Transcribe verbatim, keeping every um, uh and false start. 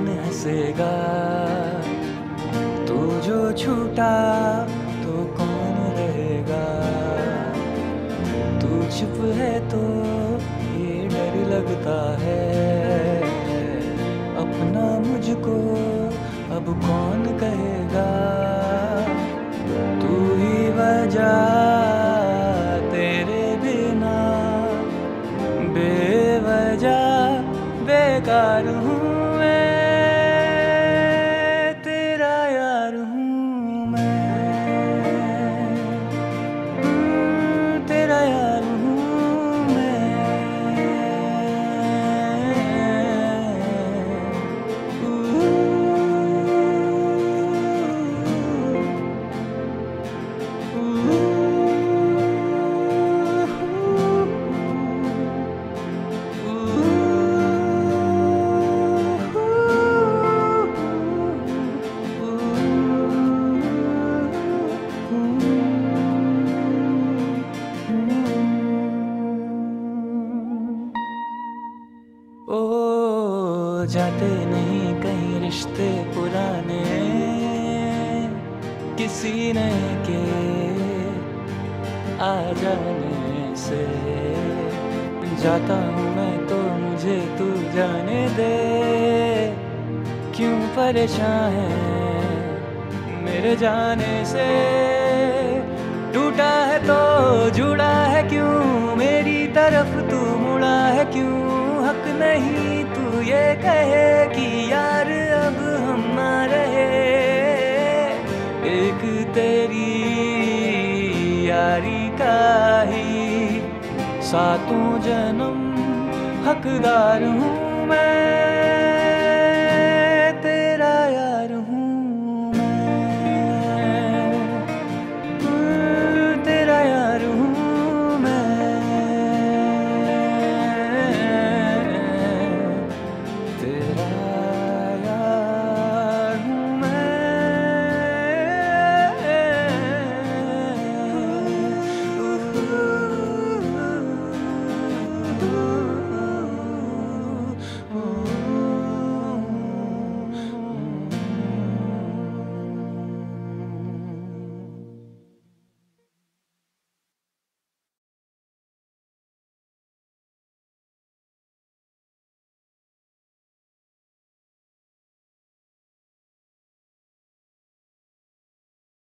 कौन हंसेगा, तू जो छूटा तो कौन रहेगा। तू चुप है तो ये डर लगता है, अपना मुझको अब कौन कहेगा। तू ही वजह, तेरे बिना बेवजह बेकार हूँ मैं, तेरा यार हूँ मैं, तेरा यार हूँ मैं। ओ जाते नहीं कहीं रिश्ते पुराने, किसी नए के आ जाने से। जाता हूँ मैं तो मुझे तू जाने दे, क्यों परेशान है मेरे जाने से। टूटा है तो जुड़ा है क्यों, मेरी तरफ तू मुड़ा है क्यों। हक नहीं तू ये कहे कि यार अब हम ना रहे, एक तेरी यारी का ही सातों जन्म हकदार हूँ मैं।